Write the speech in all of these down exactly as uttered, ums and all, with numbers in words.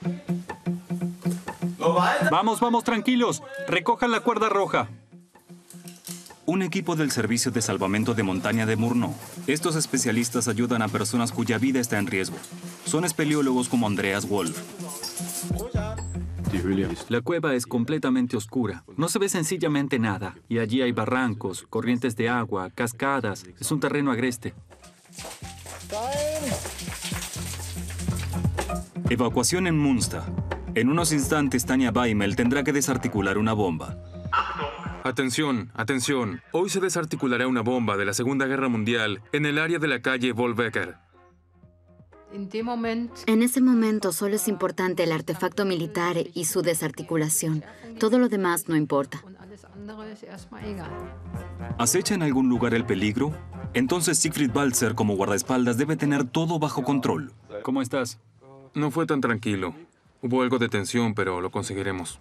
Vamos, vamos, tranquilos. Recojan la cuerda roja. Un equipo del Servicio de Salvamento de Montaña de Murnau. Estos especialistas ayudan a personas cuya vida está en riesgo. Son espeleólogos como Andreas Wolf. La cueva es completamente oscura. No se ve sencillamente nada. Y allí hay barrancos, corrientes de agua, cascadas. Es un terreno agreste. Evacuación en Münster. En unos instantes, Tanja Weimel tendrá que desarticular una bomba. Atención, atención. Hoy se desarticulará una bomba de la Segunda Guerra Mundial en el área de la calle Wolbecker. En ese momento solo es importante el artefacto militar y su desarticulación. Todo lo demás no importa. ¿Acecha en algún lugar el peligro? Entonces Siegfried Balzer, como guardaespaldas, debe tener todo bajo control. ¿Cómo estás? No fue tan tranquilo. Hubo algo de tensión, pero lo conseguiremos.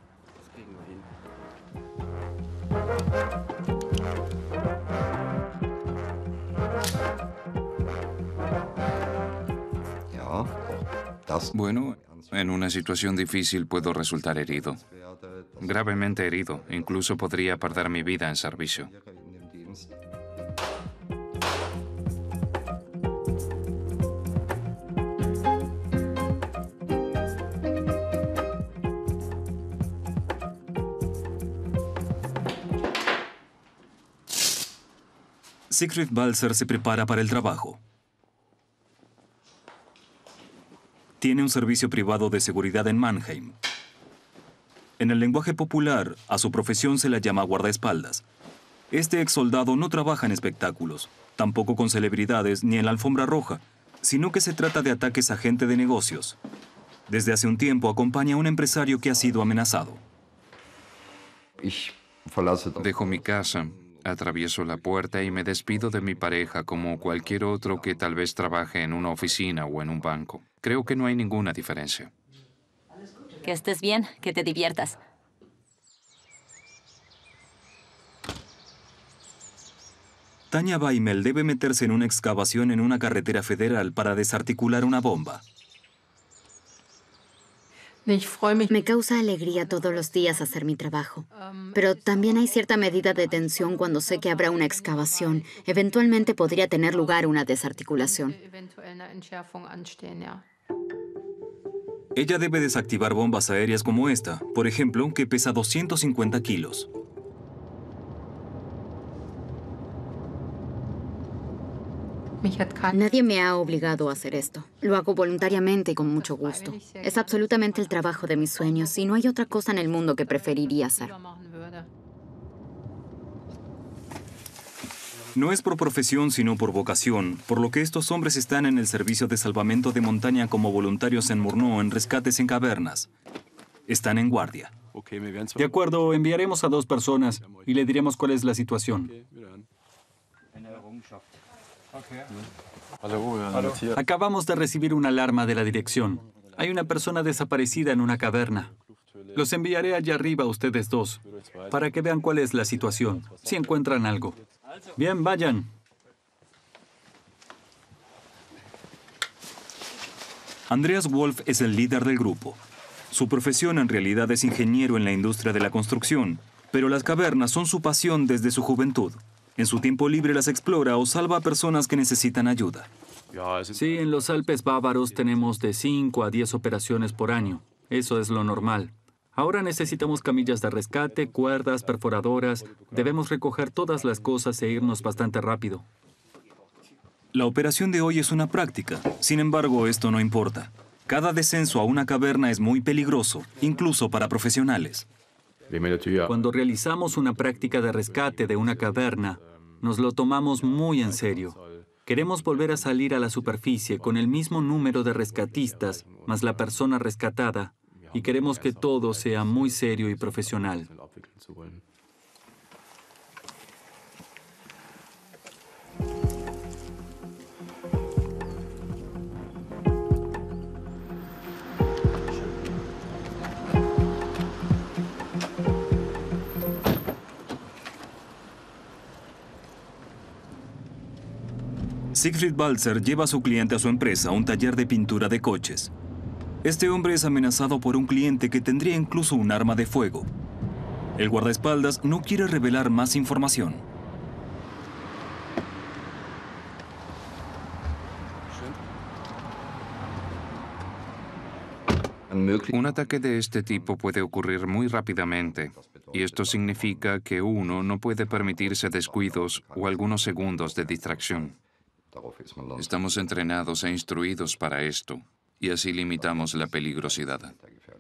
Bueno, en una situación difícil puedo resultar herido. Gravemente herido. Incluso podría perder mi vida en servicio. Siegfried Balzer se prepara para el trabajo. Tiene un servicio privado de seguridad en Mannheim. En el lenguaje popular, a su profesión se la llama guardaespaldas. Este ex soldado no trabaja en espectáculos, tampoco con celebridades ni en la alfombra roja, sino que se trata de ataques a gente de negocios. Desde hace un tiempo acompaña a un empresario que ha sido amenazado. Dejo mi casa, atravieso la puerta y me despido de mi pareja como cualquier otro que tal vez trabaje en una oficina o en un banco. Creo que no hay ninguna diferencia. Que estés bien, que te diviertas. Tanja Weimel debe meterse en una excavación en una carretera federal para desarticular una bomba. Me causa alegría todos los días hacer mi trabajo. Pero también hay cierta medida de tensión cuando sé que habrá una excavación. Eventualmente podría tener lugar una desarticulación. Ella debe desactivar bombas aéreas como esta, por ejemplo, que pesa doscientos cincuenta kilos. Nadie me ha obligado a hacer esto. Lo hago voluntariamente y con mucho gusto. Es absolutamente el trabajo de mis sueños y no hay otra cosa en el mundo que preferiría hacer. No es por profesión, sino por vocación, por lo que estos hombres están en el servicio de salvamento de montaña como voluntarios en Murnau en rescates en cavernas. Están en guardia. De acuerdo, enviaremos a dos personas y le diremos cuál es la situación. Acabamos de recibir una alarma de la dirección. Hay una persona desaparecida en una caverna. Los enviaré allá arriba a ustedes dos, para que vean cuál es la situación, si encuentran algo. Bien, vayan. Andreas Wolf es el líder del grupo. Su profesión en realidad es ingeniero en la industria de la construcción, pero las cavernas son su pasión desde su juventud. En su tiempo libre las explora o salva a personas que necesitan ayuda. Sí, en los Alpes bávaros tenemos de cinco a diez operaciones por año. Eso es lo normal. Ahora necesitamos camillas de rescate, cuerdas, perforadoras. Debemos recoger todas las cosas e irnos bastante rápido. La operación de hoy es una práctica. Sin embargo, esto no importa. Cada descenso a una caverna es muy peligroso, incluso para profesionales. Cuando realizamos una práctica de rescate de una caverna, nos lo tomamos muy en serio. Queremos volver a salir a la superficie con el mismo número de rescatistas, más la persona rescatada, y queremos que todo sea muy serio y profesional. Siegfried Balzer lleva a su cliente a su empresa, un taller de pintura de coches. Este hombre es amenazado por un cliente que tendría incluso un arma de fuego. El guardaespaldas no quiere revelar más información. Un ataque de este tipo puede ocurrir muy rápidamente, y esto significa que uno no puede permitirse descuidos o algunos segundos de distracción. Estamos entrenados e instruidos para esto, y así limitamos la peligrosidad.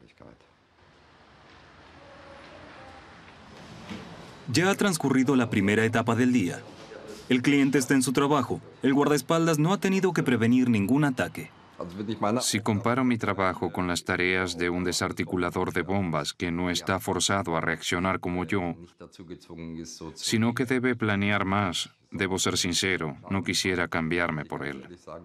Ya ha transcurrido la primera etapa del día. El cliente está en su trabajo. El guardaespaldas no ha tenido que prevenir ningún ataque. Si comparo mi trabajo con las tareas de un desarticulador de bombas que no está forzado a reaccionar como yo, sino que debe planear más, debo ser sincero, no quisiera cambiarme por él.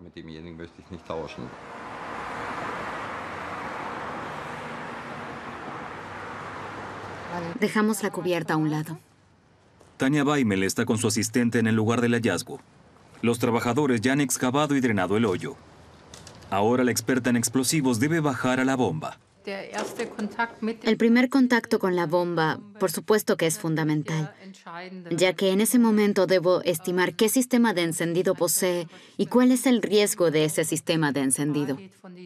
Dejamos la cubierta a un lado. Tania Weimel está con su asistente en el lugar del hallazgo. Los trabajadores ya han excavado y drenado el hoyo. Ahora la experta en explosivos debe bajar a la bomba. El primer contacto con la bomba, por supuesto que es fundamental, ya que en ese momento debo estimar qué sistema de encendido posee y cuál es el riesgo de ese sistema de encendido.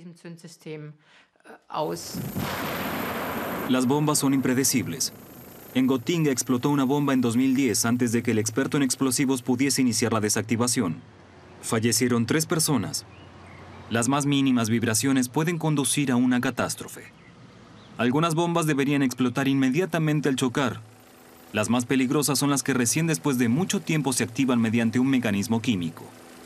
Las bombas son impredecibles. En Gotinga explotó una bomba en dos mil diez antes de que el experto en explosivos pudiese iniciar la desactivación. Fallecieron tres personas. Las más mínimas vibraciones pueden conducir a una catástrofe. Algunas bombas deberían explotar inmediatamente al chocar. Las más peligrosas son las que recién después de mucho tiempo se activan mediante un mecanismo químico.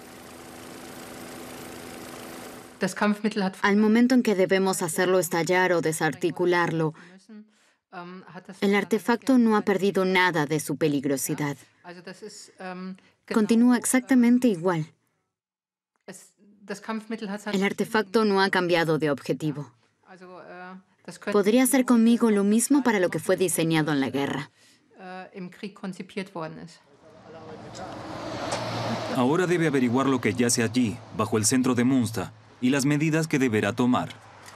Al momento en que debemos hacerlo estallar o desarticularlo, el artefacto no ha perdido nada de su peligrosidad. Continúa exactamente igual. El artefacto no ha cambiado de objetivo. Podría hacer conmigo lo mismo para lo que fue diseñado en la guerra. Ahora debe averiguar lo que yace allí, bajo el centro de Munster, y las medidas que deberá tomar.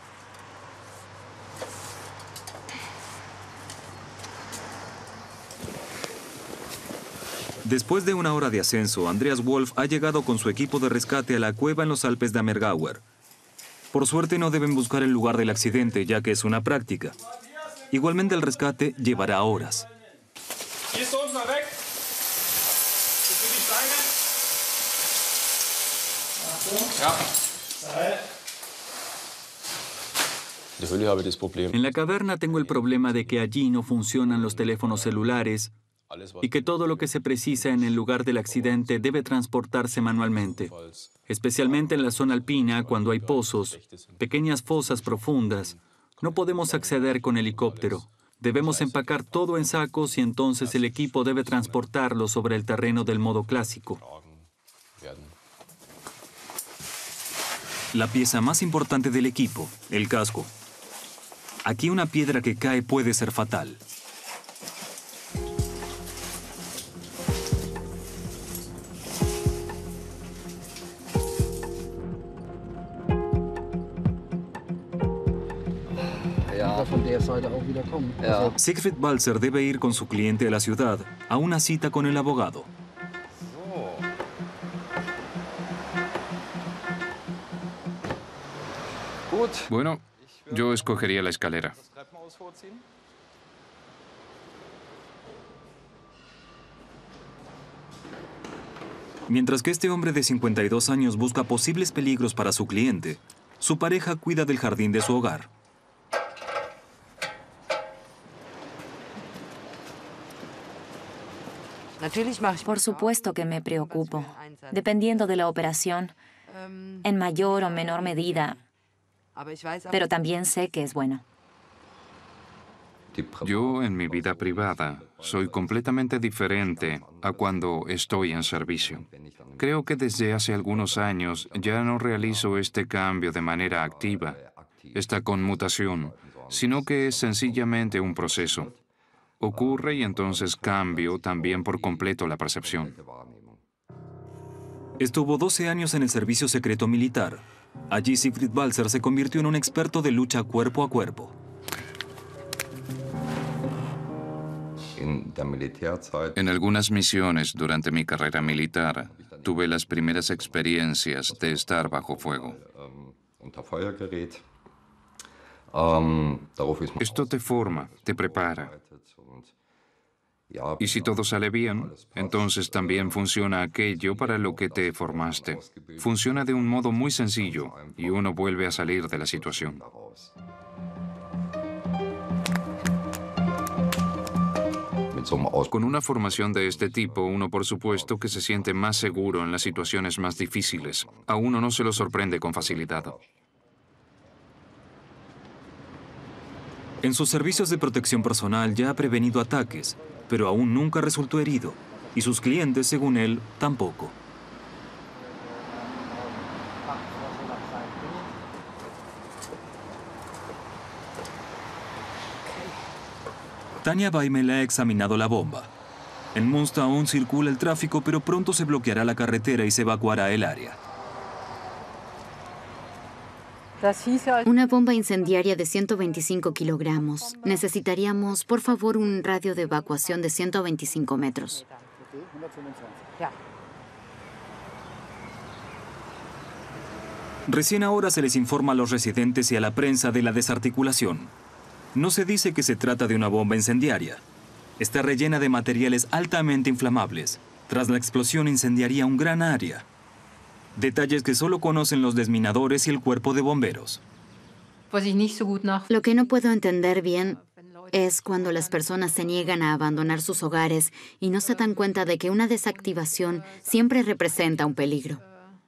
Después de una hora de ascenso, Andreas Wolf ha llegado con su equipo de rescate a la cueva en los Alpes de Ammergauer. Por suerte no deben buscar el lugar del accidente, ya que es una práctica. Igualmente el rescate llevará horas. En la caverna tengo el problema de que allí no funcionan los teléfonos celulares y que todo lo que se precisa en el lugar del accidente debe transportarse manualmente, especialmente en la zona alpina cuando hay pozos, pequeñas fosas profundas. No podemos acceder con helicóptero. Debemos empacar todo en sacos y entonces el equipo debe transportarlo sobre el terreno del modo clásico. La pieza más importante del equipo, el casco. Aquí una piedra que cae puede ser fatal. Siegfried Balzer debe ir con su cliente a la ciudad a una cita con el abogado. Bueno, yo escogería la escalera. Mientras que este hombre de cincuenta y dos años busca posibles peligros para su cliente, su pareja cuida del jardín de su hogar. Por supuesto que me preocupo, dependiendo de la operación, en mayor o menor medida, pero también sé que es bueno. Yo, en mi vida privada, soy completamente diferente a cuando estoy en servicio. Creo que desde hace algunos años ya no realizo este cambio de manera activa, esta conmutación, sino que es sencillamente un proceso. Ocurre y entonces cambio también por completo la percepción. Estuvo doce años en el servicio secreto militar. Allí Siegfried Balzer se convirtió en un experto de lucha cuerpo a cuerpo. En algunas misiones durante mi carrera militar, tuve las primeras experiencias de estar bajo fuego. Esto te forma, te prepara. Y si todo sale bien, entonces también funciona aquello para lo que te formaste. Funciona de un modo muy sencillo y uno vuelve a salir de la situación. Con una formación de este tipo, uno por supuesto que se siente más seguro en las situaciones más difíciles. A uno no se lo sorprende con facilidad. En sus servicios de protección personal ya ha prevenido ataques, pero aún nunca resultó herido, y sus clientes, según él, tampoco. Tania Weimel ha examinado la bomba. En Münster aún circula el tráfico, pero pronto se bloqueará la carretera y se evacuará el área. Una bomba incendiaria de ciento veinticinco kilogramos. Necesitaríamos, por favor, un radio de evacuación de ciento veinticinco metros. Recién ahora se les informa a los residentes y a la prensa de la desarticulación. No se dice que se trata de una bomba incendiaria. Está rellena de materiales altamente inflamables. Tras la explosión incendiaría un gran área. Detalles que solo conocen los desminadores y el cuerpo de bomberos. Lo que no puedo entender bien es cuando las personas se niegan a abandonar sus hogares y no se dan cuenta de que una desactivación siempre representa un peligro.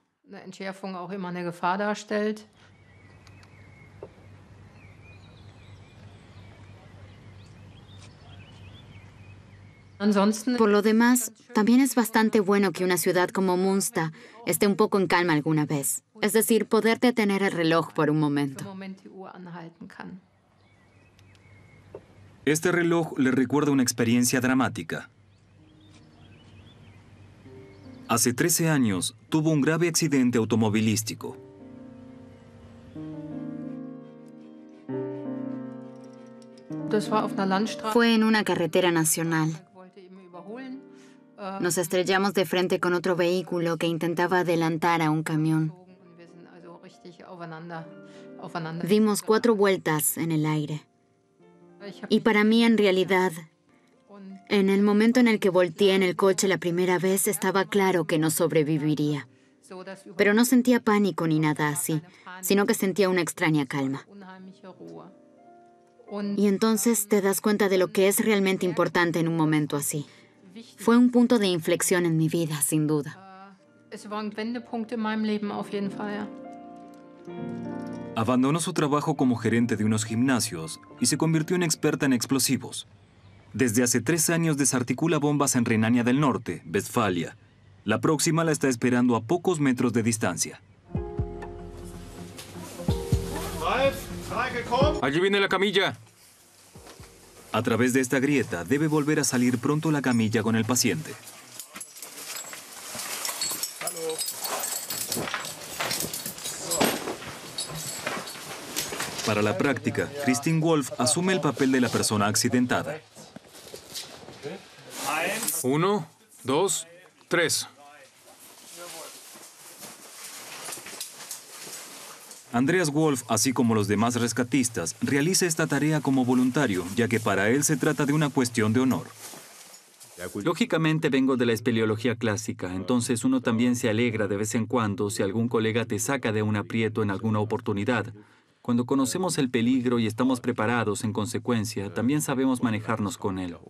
Por lo demás, también es bastante bueno que una ciudad como Münster esté un poco en calma alguna vez. Es decir, poder detener el reloj por un momento. Este reloj le recuerda una experiencia dramática. Hace trece años tuvo un grave accidente automovilístico. Fue en una carretera nacional. Nos estrellamos de frente con otro vehículo que intentaba adelantar a un camión. Dimos cuatro vueltas en el aire. Y para mí, en realidad, en el momento en el que volteé en el coche la primera vez, estaba claro que no sobreviviría. Pero no sentía pánico ni nada así, sino que sentía una extraña calma. Y entonces te das cuenta de lo que es realmente importante en un momento así. Fue un punto de inflexión en mi vida, sin duda. Abandonó su trabajo como gerente de unos gimnasios y se convirtió en experta en explosivos. Desde hace tres años desarticula bombas en Renania del Norte, Westfalia. La próxima la está esperando a pocos metros de distancia. Allí viene la camilla. A través de esta grieta debe volver a salir pronto la camilla con el paciente. Para la práctica, Christine Wolf asume el papel de la persona accidentada. Uno, dos, tres. Andreas Wolf, así como los demás rescatistas, realiza esta tarea como voluntario, ya que para él se trata de una cuestión de honor. Lógicamente vengo de la espeleología clásica, entonces uno también se alegra de vez en cuando si algún colega te saca de un aprieto en alguna oportunidad. Cuando conocemos el peligro y estamos preparados en consecuencia, también sabemos manejarnos con él.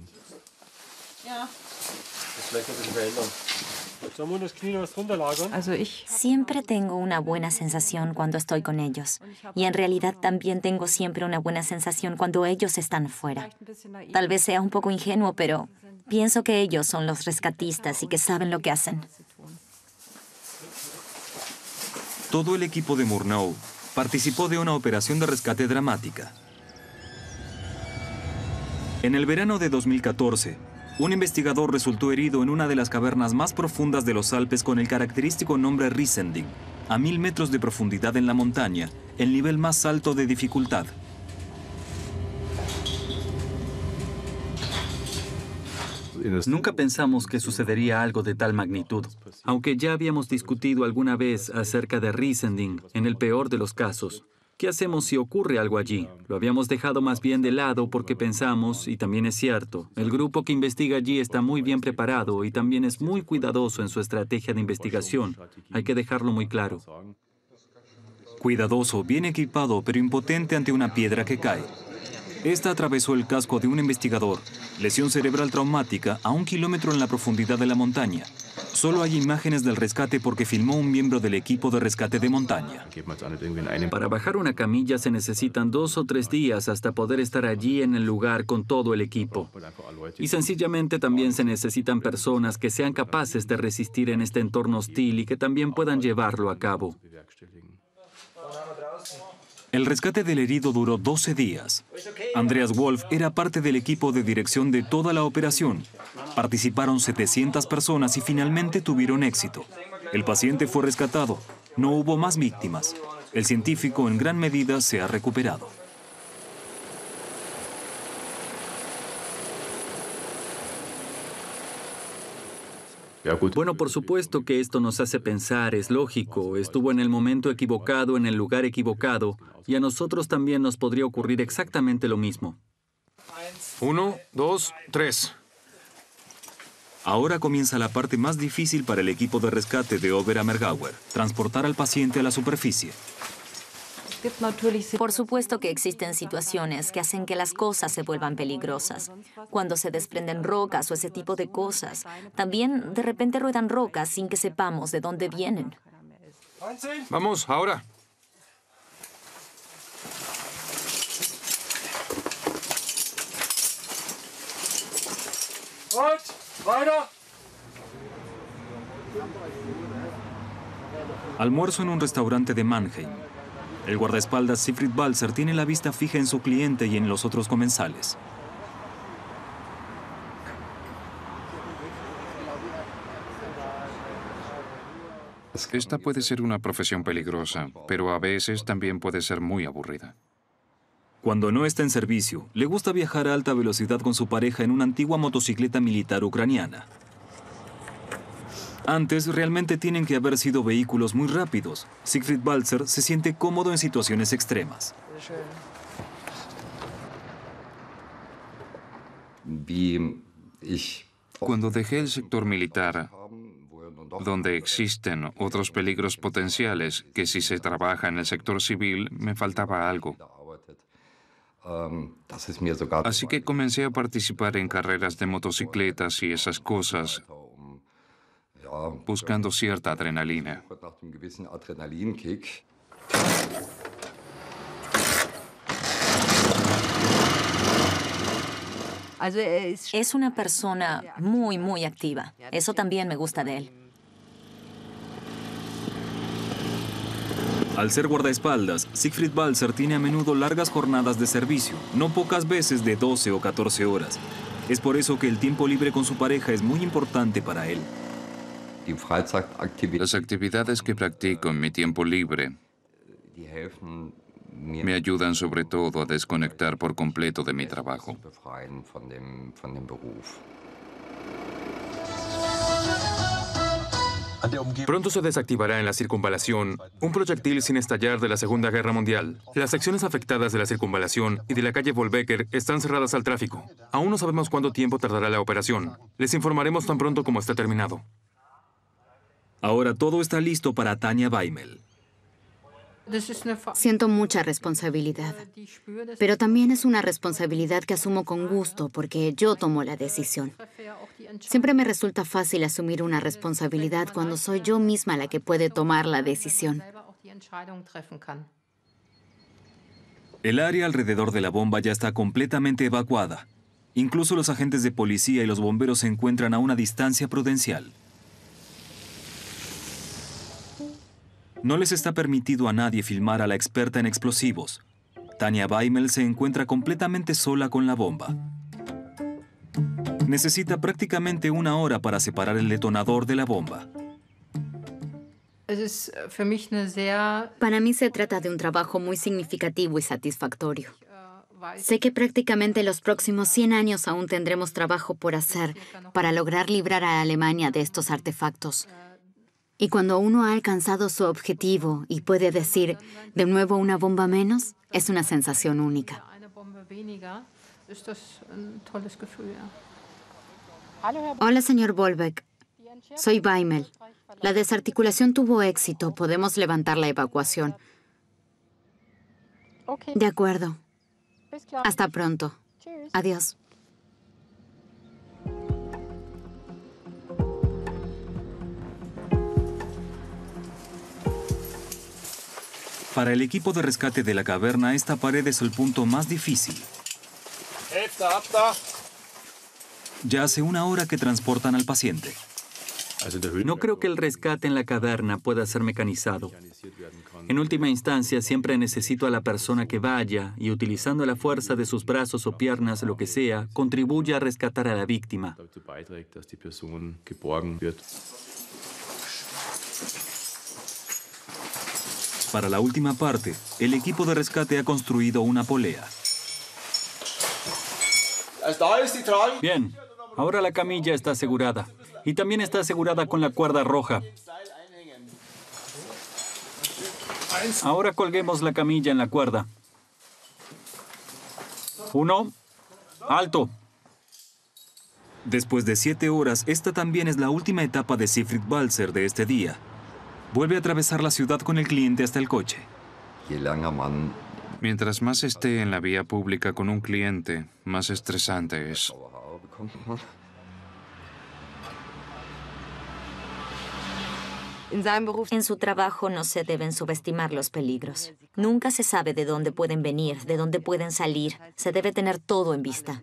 Siempre tengo una buena sensación cuando estoy con ellos. Y en realidad también tengo siempre una buena sensación cuando ellos están fuera. Tal vez sea un poco ingenuo, pero pienso que ellos son los rescatistas y que saben lo que hacen. Todo el equipo de Murnau participó de una operación de rescate dramática. En el verano de dos mil catorce, un investigador resultó herido en una de las cavernas más profundas de los Alpes con el característico nombre Riesending. a mil metros de profundidad en la montaña, el nivel más alto de dificultad. Nunca pensamos que sucedería algo de tal magnitud, aunque ya habíamos discutido alguna vez acerca de Riesending, en el peor de los casos. ¿Qué hacemos si ocurre algo allí? Lo habíamos dejado más bien de lado porque pensamos, y también es cierto, el grupo que investiga allí está muy bien preparado y también es muy cuidadoso en su estrategia de investigación. Hay que dejarlo muy claro. Cuidadoso, bien equipado, pero impotente ante una piedra que cae. Esta atravesó el casco de un investigador, lesión cerebral traumática a un kilómetro en la profundidad de la montaña. Solo hay imágenes del rescate porque filmó un miembro del equipo de rescate de montaña. Para bajar una camilla se necesitan dos o tres días hasta poder estar allí en el lugar con todo el equipo. Y sencillamente también se necesitan personas que sean capaces de resistir en este entorno hostil y que también puedan llevarlo a cabo. El rescate del herido duró doce días. Andreas Wolf era parte del equipo de dirección de toda la operación. Participaron setecientas personas y finalmente tuvieron éxito. El paciente fue rescatado. No hubo más víctimas. El científico en gran medida se ha recuperado. Bueno, por supuesto que esto nos hace pensar, es lógico, estuvo en el momento equivocado, en el lugar equivocado, y a nosotros también nos podría ocurrir exactamente lo mismo. Uno, dos, tres. Ahora comienza la parte más difícil para el equipo de rescate de Oberammergauer, transportar al paciente a la superficie. Por supuesto que existen situaciones que hacen que las cosas se vuelvan peligrosas. Cuando se desprenden rocas o ese tipo de cosas. También de repente ruedan rocas sin que sepamos de dónde vienen. Vamos, ahora. Almuerzo en un restaurante de Mannheim. El guardaespaldas Siegfried Balzer tiene la vista fija en su cliente y en los otros comensales. Esta puede ser una profesión peligrosa, pero a veces también puede ser muy aburrida. Cuando no está en servicio, le gusta viajar a alta velocidad con su pareja en una antigua motocicleta militar ucraniana. Antes, realmente tienen que haber sido vehículos muy rápidos. Siegfried Balzer se siente cómodo en situaciones extremas. Cuando dejé el sector militar, donde existen otros peligros potenciales, que si se trabaja en el sector civil, me faltaba algo. Así que comencé a participar en carreras de motocicletas y esas cosas, buscando cierta adrenalina. Es una persona muy, muy activa. Eso también me gusta de él. Al ser guardaespaldas, Siegfried Balzer tiene a menudo largas jornadas de servicio, no pocas veces de doce o catorce horas. Es por eso que el tiempo libre con su pareja es muy importante para él. Las actividades que practico en mi tiempo libre me ayudan sobre todo a desconectar por completo de mi trabajo. Pronto se desactivará en la circunvalación un proyectil sin estallar de la Segunda Guerra Mundial. Las secciones afectadas de la circunvalación y de la calle Wolbecker están cerradas al tráfico. Aún no sabemos cuánto tiempo tardará la operación. Les informaremos tan pronto como esté terminado. Ahora todo está listo para Tanja Weimel. Siento mucha responsabilidad, pero también es una responsabilidad que asumo con gusto porque yo tomo la decisión. Siempre me resulta fácil asumir una responsabilidad cuando soy yo misma la que puede tomar la decisión. El área alrededor de la bomba ya está completamente evacuada. Incluso los agentes de policía y los bomberos se encuentran a una distancia prudencial. No les está permitido a nadie filmar a la experta en explosivos. Tanja Weimel se encuentra completamente sola con la bomba. Necesita prácticamente una hora para separar el detonador de la bomba. Para mí se trata de un trabajo muy significativo y satisfactorio. Sé que prácticamente los próximos cien años aún tendremos trabajo por hacer para lograr librar a Alemania de estos artefactos. Y cuando uno ha alcanzado su objetivo y puede decir, de nuevo una bomba menos, es una sensación única. Hola, señor Volbeck. Soy Weimel. La desarticulación tuvo éxito. Podemos levantar la evacuación. De acuerdo. Hasta pronto. Adiós. Para el equipo de rescate de la caverna, esta pared es el punto más difícil. Ya hace una hora que transportan al paciente. No creo que el rescate en la caverna pueda ser mecanizado. En última instancia, siempre necesito a la persona que vaya y, utilizando la fuerza de sus brazos o piernas, lo que sea, contribuya a rescatar a la víctima. Para la última parte, el equipo de rescate ha construido una polea. Bien, ahora la camilla está asegurada. Y también está asegurada con la cuerda roja. Ahora colguemos la camilla en la cuerda. Uno. ¡Alto! Después de siete horas, esta también es la última etapa de Siegfried Balzer de este día. Vuelve a atravesar la ciudad con el cliente hasta el coche. Mientras más esté en la vía pública con un cliente, más estresante es. En su trabajo no se deben subestimar los peligros. Nunca se sabe de dónde pueden venir, de dónde pueden salir. Se debe tener todo en vista.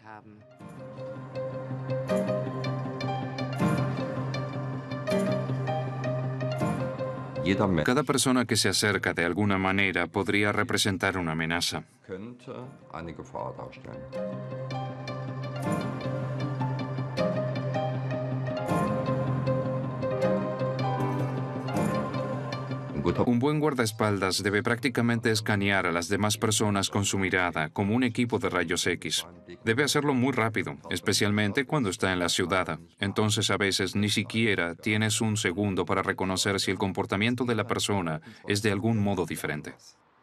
Cada persona que se acerca de alguna manera podría representar una amenaza. Un buen guardaespaldas debe prácticamente escanear a las demás personas con su mirada, como un equipo de rayos X. Debe hacerlo muy rápido, especialmente cuando está en la ciudad. Entonces a veces ni siquiera tienes un segundo para reconocer si el comportamiento de la persona es de algún modo diferente.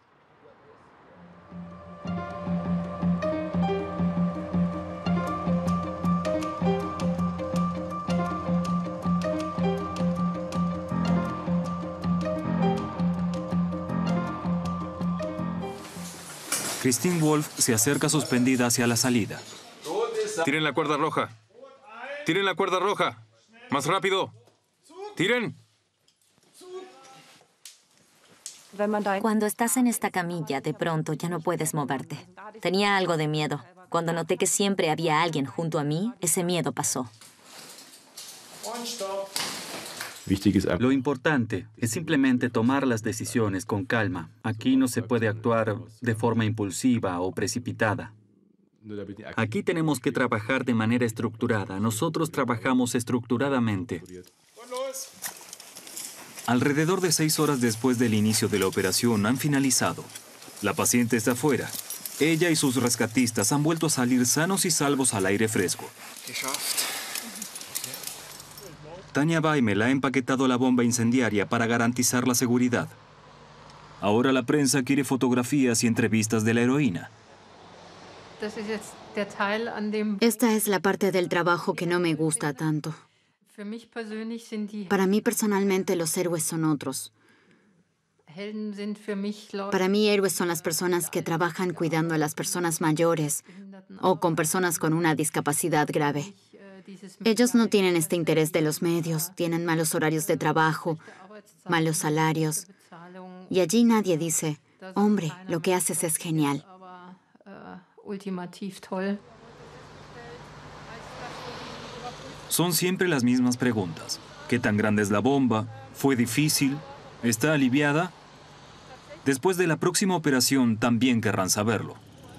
Christine Wolf se acerca suspendida hacia la salida. ¡Tiren la cuerda roja! ¡Tiren la cuerda roja! ¡Más rápido! ¡Tiren! Cuando estás en esta camilla, de pronto ya no puedes moverte. Tenía algo de miedo. Cuando noté que siempre había alguien junto a mí, ese miedo pasó. Lo importante es simplemente tomar las decisiones con calma. Aquí no se puede actuar de forma impulsiva o precipitada. Aquí tenemos que trabajar de manera estructurada. Nosotros trabajamos estructuradamente. Alrededor de seis horas después del inicio de la operación han finalizado. La paciente está afuera. Ella y sus rescatistas han vuelto a salir sanos y salvos al aire fresco. Tanja Weimel ha empaquetado la bomba incendiaria para garantizar la seguridad. Ahora la prensa quiere fotografías y entrevistas de la heroína. Esta es la parte del trabajo que no me gusta tanto. Para mí personalmente los héroes son otros. Para mí héroes son las personas que trabajan cuidando a las personas mayores o con personas con una discapacidad grave. Ellos no tienen este interés de los medios, tienen malos horarios de trabajo, malos salarios. Y allí nadie dice, hombre, lo que haces es genial. Son siempre las mismas preguntas. ¿Qué tan grande es la bomba? ¿Fue difícil? ¿Está aliviada? Después de la próxima operación también querrán saberlo.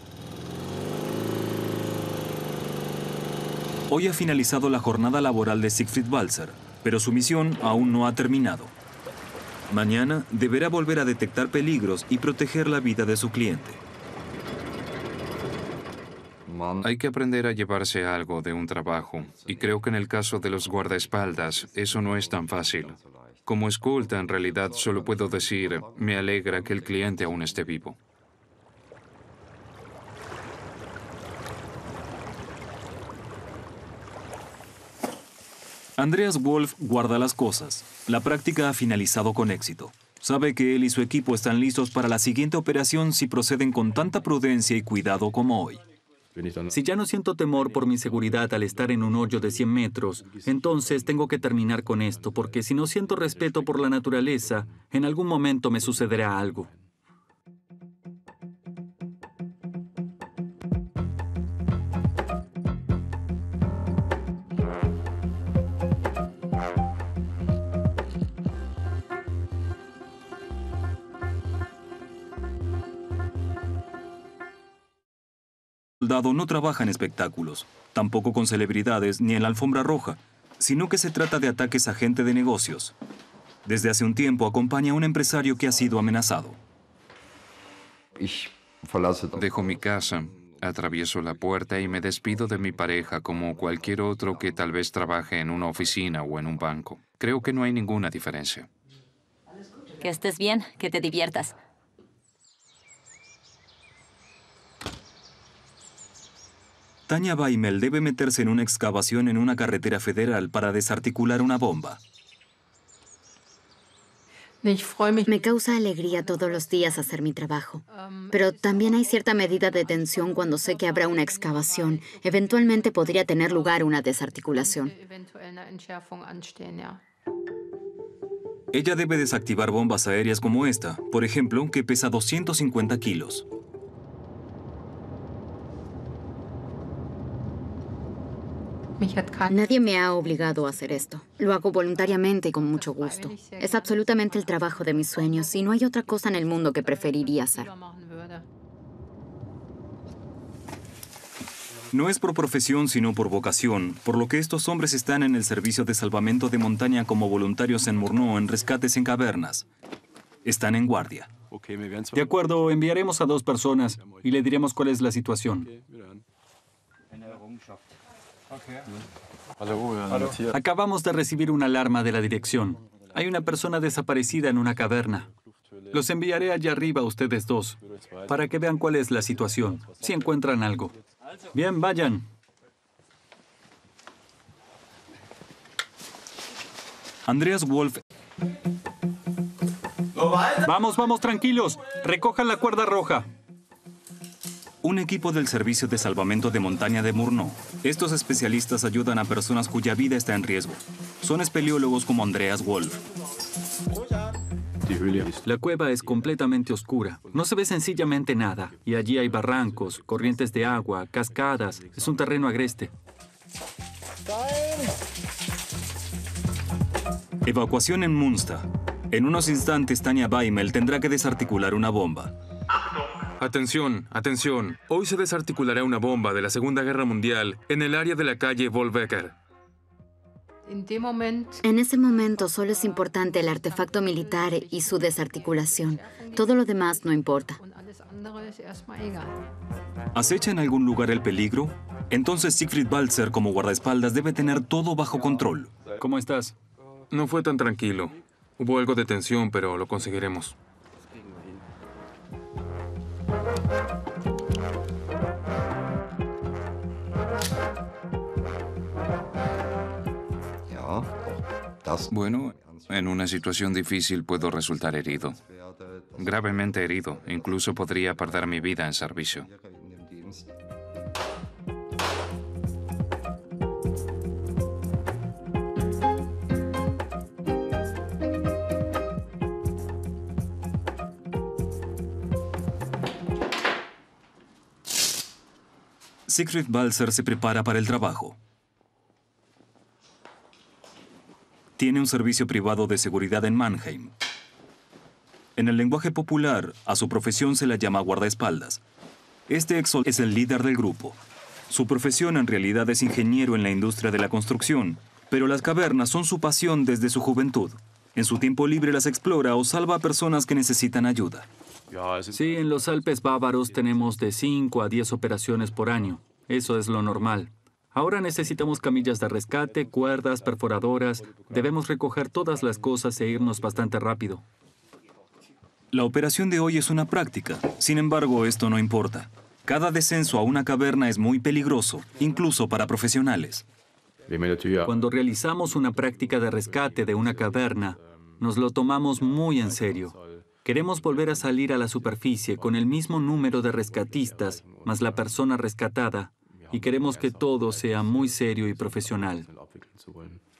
Hoy ha finalizado la jornada laboral de Siegfried Balzer, pero su misión aún no ha terminado. Mañana deberá volver a detectar peligros y proteger la vida de su cliente. Hay que aprender a llevarse algo de un trabajo, y creo que en el caso de los guardaespaldas eso no es tan fácil. Como escolta, en realidad, solo puedo decir, me alegra que el cliente aún esté vivo. Andreas Wolf guarda las cosas. La práctica ha finalizado con éxito. Sabe que él y su equipo están listos para la siguiente operación si proceden con tanta prudencia y cuidado como hoy. Si ya no siento temor por mi seguridad al estar en un hoyo de cien metros, entonces tengo que terminar con esto, porque si no siento respeto por la naturaleza, en algún momento me sucederá algo. El soldado no trabaja en espectáculos, tampoco con celebridades ni en la alfombra roja, sino que se trata de ataques a gente de negocios. Desde hace un tiempo acompaña a un empresario que ha sido amenazado. Dejo mi casa, atravieso la puerta y me despido de mi pareja como cualquier otro que tal vez trabaje en una oficina o en un banco. Creo que no hay ninguna diferencia. Que estés bien, que te diviertas. Tanya Baimel debe meterse en una excavación en una carretera federal para desarticular una bomba. Me causa alegría todos los días hacer mi trabajo, pero también hay cierta medida de tensión cuando sé que habrá una excavación. Eventualmente podría tener lugar una desarticulación. Ella debe desactivar bombas aéreas como esta, por ejemplo, que pesa doscientos cincuenta kilos. Nadie me ha obligado a hacer esto. Lo hago voluntariamente y con mucho gusto. Es absolutamente el trabajo de mis sueños y no hay otra cosa en el mundo que preferiría hacer. No es por profesión, sino por vocación, por lo que estos hombres están en el servicio de salvamento de montaña como voluntarios en Murnau en rescates en cavernas. Están en guardia. De acuerdo, enviaremos a dos personas y le diremos cuál es la situación. Acabamos de recibir una alarma de la dirección. Hay una persona desaparecida en una caverna. Los enviaré allá arriba a ustedes dos, para que vean cuál es la situación, si encuentran algo. Bien, vayan. Andreas Wolf. Vamos, vamos, tranquilos. Recojan la cuerda roja. Un equipo del Servicio de Salvamento de Montaña de Murnau. Estos especialistas ayudan a personas cuya vida está en riesgo. Son espeleólogos como Andreas Wolf. La cueva es completamente oscura. No se ve sencillamente nada. Y allí hay barrancos, corrientes de agua, cascadas. Es un terreno agreste. Evacuación en Münster. En unos instantes, Tanya Baimel tendrá que desarticular una bomba. Atención, atención. Hoy se desarticulará una bomba de la Segunda Guerra Mundial en el área de la calle Wolbecker. En ese momento solo es importante el artefacto militar y su desarticulación. Todo lo demás no importa. ¿Acecha en algún lugar el peligro? Entonces Siegfried Balzer como guardaespaldas debe tener todo bajo control. ¿Cómo estás? No fue tan tranquilo. Hubo algo de tensión, pero lo conseguiremos. Bueno, en una situación difícil puedo resultar herido. Gravemente herido. Incluso podría perder mi vida en servicio. Siegfried Balzer se prepara para el trabajo. Tiene un servicio privado de seguridad en Mannheim. En el lenguaje popular, a su profesión se la llama guardaespaldas. Este ex es el líder del grupo. Su profesión en realidad es ingeniero en la industria de la construcción, pero las cavernas son su pasión desde su juventud. En su tiempo libre las explora o salva a personas que necesitan ayuda. Sí, en los Alpes bávaros tenemos de cinco a diez operaciones por año. Eso es lo normal. Ahora necesitamos camillas de rescate, cuerdas, perforadoras. Debemos recoger todas las cosas e irnos bastante rápido. La operación de hoy es una práctica. Sin embargo, esto no importa. Cada descenso a una caverna es muy peligroso, incluso para profesionales. Cuando realizamos una práctica de rescate de una caverna, nos lo tomamos muy en serio. Queremos volver a salir a la superficie con el mismo número de rescatistas, más la persona rescatada, y queremos que todo sea muy serio y profesional.